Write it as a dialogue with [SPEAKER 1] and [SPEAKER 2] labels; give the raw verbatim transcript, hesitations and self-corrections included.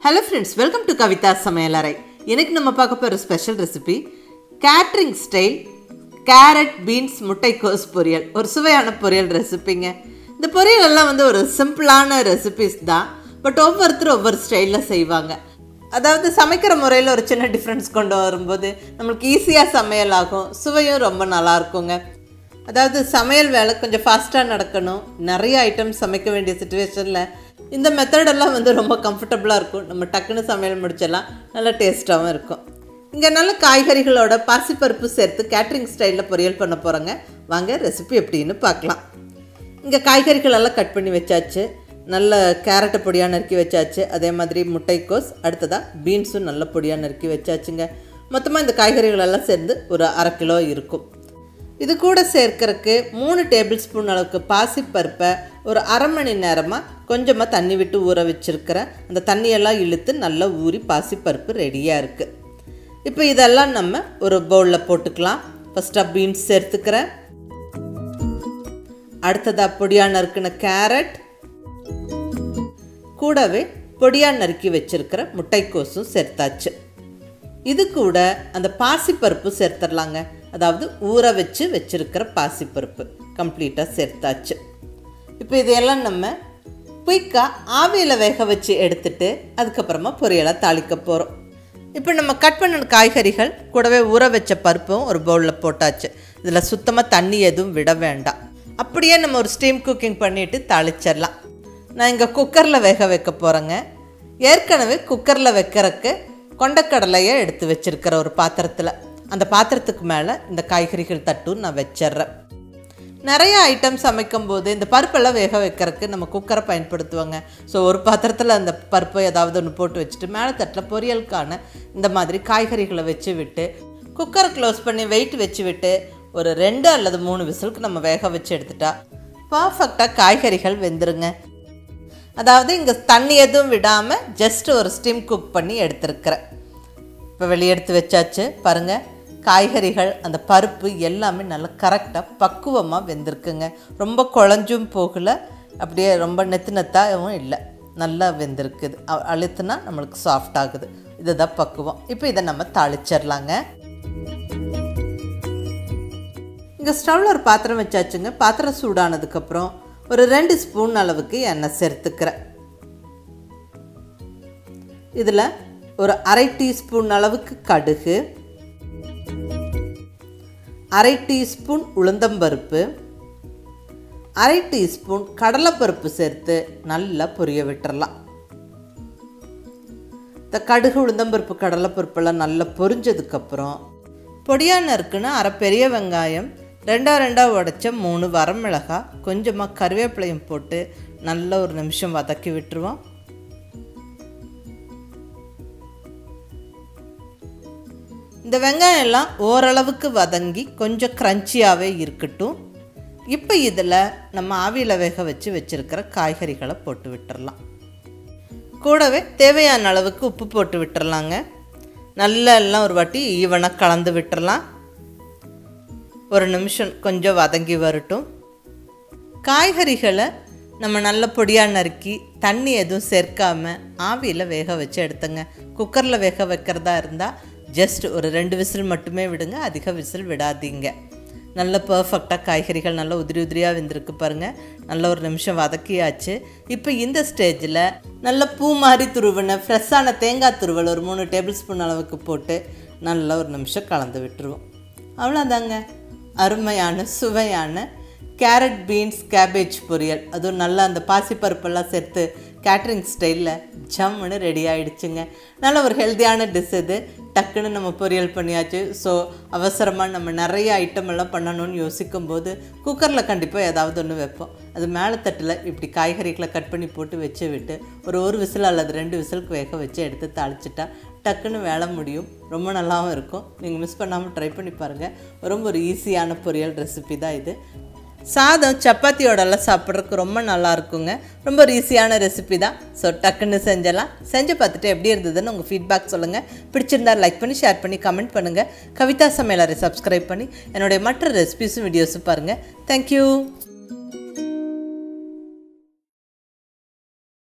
[SPEAKER 1] Hello friends, welcome to KAVITHASAMAYALARAI. இன்னைக்கு நம்ம பார்க்க போற special recipe Catering style carrot beans முட்டைக்கோஸ் பொரியல். ஒரு சுவையான பொரியல் ரெசிபிங்க. இந்த பொரியல் எல்லாம் வந்து ஒரு சிம்பிளான ரெசிபிஸ் தான். பட் ஒவ்வொருத்தரும் ஒவ்வொரு ஸ்டைல்ல செய்வாங்க. அதாவது சமைக்கிற முறையில் ஒரு சின்ன டிஃபரன்ஸ் கொண்டு வரும்போது நமக்கு ஈஸியா சமையல் ஆகும். சுவையும் ரொம்ப நல்லா இருக்குங்க. அதாவது சமையல் வேலை கொஞ்சம் ஃபாஸ்ட்டாக நடக்கணும், நிறைய ஐட்டம் சமைக்க வேண்டிய சிச்சுவேஷனில் இந்த மெத்தடெல்லாம் வந்து ரொம்ப கம்ஃபர்டபுளாக இருக்கும். நம்ம டக்குன்னு சமையல் முடிச்செல்லாம் நல்லா டேஸ்ட்டாகவும் இருக்கும். இங்கே நல்ல காய்கறிகளோட பாசிப்பருப்பு சேர்த்து கேட்ரிங் ஸ்டைலில் பொரியல் பண்ண போகிறோங்க. வாங்க ரெசிபி எப்படின்னு பார்க்கலாம். இங்கே காய்கறிகள் எல்லாம் கட் பண்ணி வச்சாச்சு. நல்ல கேரட்டை பொடியாக நறுக்கி வச்சாச்சு. அதே மாதிரி முட்டைக்கோஸ், அடுத்ததாக பீன்ஸும் நல்ல பொடியாக நறுக்கி வச்சாச்சுங்க. மொத்தமாக இந்த காய்கறிகளெல்லாம் சேர்ந்து ஒரு அரை கிலோ இருக்கும். இது கூட சேர்க்கறதுக்கு மூணு டேபிள் ஸ்பூன் அளவுக்கு பாசிப்பருப்பை ஒரு அரை மணி நேரமாக கொஞ்சமாக தண்ணி விட்டு ஊற வச்சுருக்கிறேன். அந்த தண்ணியெல்லாம் இழுத்து நல்லா ஊறி பாசிப்பருப்பு ரெடியாக இருக்குது. இப்போ இதெல்லாம் நம்ம ஒரு பவுலில் போட்டுக்கலாம். ஃபஸ்ட்டாக பீன்ஸ் சேர்த்துக்கிறேன். அடுத்ததாக பொடியாக நறுக்கின கேரட், கூடவே பொடியாக நறுக்கி வச்சுருக்கிற முட்டைக்கோஸும் சேர்த்தாச்சு. இது கூட அந்த பாசிப்பருப்பு சேர்த்துடலாங்க. அதாவது ஊற வச்சு வச்சுருக்கிற பாசிப்பருப்பு கம்ப்ளீட்டாக சேர்த்தாச்சு. இப்போ இதையெல்லாம் நம்ம குயிக்காக ஆவியில் வேக வச்சு எடுத்துட்டு அதுக்கப்புறமா பொரியலை தாளிக்க போகிறோம். இப்போ நம்ம கட் பண்ண காய்கறிகள் கூடவே ஊற வச்ச பருப்பும் ஒரு பவுலில் போட்டாச்சு. இதில் சுத்தமாக தண்ணி எதுவும் விட வேண்டாம். அப்படியே நம்ம ஒரு ஸ்டீம் குக்கிங் பண்ணிவிட்டு தாளிச்சிடலாம். நான் இங்கே குக்கரில் வேக வைக்க போகிறேங்க. ஏற்கனவே குக்கரில் வைக்கிறதுக்கு கொண்டக்கடலையை எடுத்து வச்சுருக்கிற ஒரு பாத்திரத்தில், அந்த பாத்திரத்துக்கு மேலே இந்த காய்கறிகள் தட்டும் நான் வச்சிட்றேன். நிறைய ஐட்டம் சமைக்கும் போது இந்த பருப்பெல்லாம் வேக வைக்கிறதுக்கு நம்ம குக்கரை பயன்படுத்துவாங்க. ஸோ ஒரு பாத்திரத்தில் அந்த பருப்பை ஏதாவது ஒன்று போட்டு வச்சுட்டு மேலே தட்டில் பொரியலுக்கான இந்த மாதிரி காய்கறிகளை வச்சு விட்டு குக்கரை க்ளோஸ் பண்ணி வெயிட் வச்சு விட்டு ஒரு ரெண்டு அல்லது மூணு விசிலுக்கு நம்ம வேக வச்சு எடுத்துட்டா பர்ஃபெக்டாக காய்கறிகள் வெந்துருங்க. அதாவது இங்கே தண்ணி எதுவும் விடாமல் ஜஸ்ட் ஒரு ஸ்டீம் குக் பண்ணி எடுத்துருக்கிறேன். இப்போ வெளியே எடுத்து வச்சாச்சு. பாருங்கள், காய்கறிகள் அந்த பருப்பு எல்லாமே நல்லா கரெக்டாக பக்குவமாக வெந்திருக்குங்க. ரொம்ப குழஞ்சும் போகலை, அப்படியே ரொம்ப நெத்து நெத்தாகவும் இல்லை, நல்லா வெந்திருக்குது. அழுத்துனா நம்மளுக்கு சாஃப்ட் ஆகுது. இதுதான் பக்குவம். இப்போ இதை நம்ம தாளிச்சிடலாங்க. இங்கே ஸ்டவ்வில் ஒரு பாத்திரம் வச்சாச்சுங்க. பாத்திரம் சூடானதுக்கப்புறம் ஒரு ரெண்டு ஸ்பூன் அளவுக்கு எண்ணெய் சேர்த்துக்கிறேன். இதில் ஒரு அரை டீஸ்பூன் அளவுக்கு கடுகு, அரை டீஸ்பூன் உளுந்தம்பருப்பு, அரை டீஸ்பூன் கடலைப்பருப்பு சேர்த்து நல்லா பொரிய விட்டுறலாம். இந்த கடுகு, உளுந்தம்பருப்பு, கடலைப்பருப்பெல்லாம் நல்லா பொரிஞ்சதுக்கப்புறம் பொடியாக நறுக்குன்னு அரை பெரிய வெங்காயம், ரெண்டா ரெண்டாக உடைச்ச மூணு வரமிளகாய், கொஞ்சமாக கருவேப்பிலையும் போட்டு நல்ல ஒரு நிமிஷம் வதக்கி விட்டுருவோம். இந்த வெங்காயம் எல்லாம் ஓரளவுக்கு வதங்கி கொஞ்சம் க்ரன்ச்சியாகவே இருக்கட்டும். இப்போ இதில் நம்ம ஆவியில் வேக வச்சு வச்சுருக்கிற காய்கறிகளை போட்டு விட்டுறலாம். கூடவே தேவையான அளவுக்கு உப்பு போட்டு விட்டுறலாங்க. நல்லா எல்லாம் ஒரு வாட்டி ஈவனாக கலந்து விட்டுறலாம். ஒரு நிமிஷம் கொஞ்சம் வதங்கி வரட்டும். காய்கறிகளை நம்ம நல்ல பொடியாக நறுக்கி தண்ணி எதுவும் சேர்க்காமல் ஆவியில் வேக வச்சு எடுத்துங்க. குக்கரில் வேக வைக்கிறதா இருந்தால் ஜஸ்ட் ஒரு ரெண்டு விசில் மட்டுமே விடுங்க, அதிக விசில் விடாதீங்க. நல்ல பர்ஃபெக்டாக காய்கறிகள் நல்லா உதிரி உதிரியாக வெந்திருக்கு பாருங்கள். நல்ல ஒரு நிமிஷம் வதக்கியாச்சு. இப்போ இந்த ஸ்டேஜில் நல்ல பூ மாதிரி துருவின ஃப்ரெஷ்ஷான தேங்காய் துருவல் ஒரு மூணு டேபிள் ஸ்பூன் அளவுக்கு போட்டு நல்ல ஒரு நிமிஷம் கலந்து விட்டுருவோம். அவ்வளோதாங்க, அருமையான சுவையான கேரட் பீன்ஸ் கேபேஜ் பொரியல். அதுவும் நல்லா அந்த பாசிப்பருப்பெல்லாம் சேர்த்து கேட்ரிங் ஸ்டைலில் ஜம்முன்னு ரெடி ஆகிடுச்சுங்க. நல்ல ஒரு ஹெல்த்தியான டிஷ் இது. டக்குன்னு நம்ம பொரியல் பண்ணியாச்சு. ஸோ அவசரமாக நம்ம நிறைய ஐட்டம் எல்லாம் பண்ணணும்னு யோசிக்கும் போது குக்கரில் கண்டிப்பாக ஏதாவது ஒன்று வைப்போம். அது மேலே தட்டில் இப்படி காய்கறிகளை கட் பண்ணி போட்டு வச்சு விட்டு ஒரு ஒரு விசில் அல்லது ரெண்டு விசிலுக்கு வேக வச்சு எடுத்து தாளிச்சிட்டா டக்குன்னு வேலை முடியும். ரொம்ப நல்லாவும் இருக்கும். நீங்கள் மிஸ் பண்ணாமல் ட்ரை பண்ணி பாருங்கள். ரொம்ப ஒரு ஈஸியான பொரியல் ரெசிபி தான் இது. சாதம் சப்பாத்தியோடலாம் சாப்பிட்றதுக்கு ரொம்ப நல்லா இருக்குங்க. ரொம்ப ஒரு ஈஸியான ரெசிபி தான். ஸோ டக்குன்னு செஞ்சலாம். செஞ்சு பார்த்துட்டு எப்படி இருந்ததுன்னு உங்கள் ஃபீட்பேக் சொல்லுங்கள். பிடிச்சிருந்தா லைக் பண்ணி ஷேர் பண்ணி கமெண்ட் பண்ணுங்கள். கவிதா சமையலறை சப்ஸ்கிரைப் பண்ணி என்னுடைய மற்ற ரெசிபிஸும் வீடியோஸும் பாருங்கள். தேங்க்யூ.